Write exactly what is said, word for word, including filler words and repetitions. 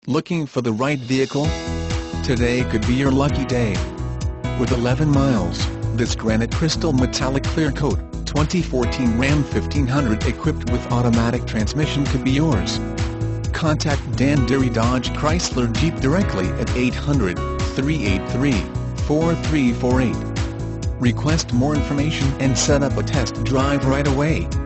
Looking for the right vehicle? Today could be your lucky day. With eleven miles, this Granite Crystal Metallic Clearcoat twenty fourteen Ram fifteen hundred equipped with automatic transmission could be yours. Contact Dan Deery Dodge Chrysler Jeep directly at eight hundred, three eight three, four three four eight. Request more information and set up a test drive right away.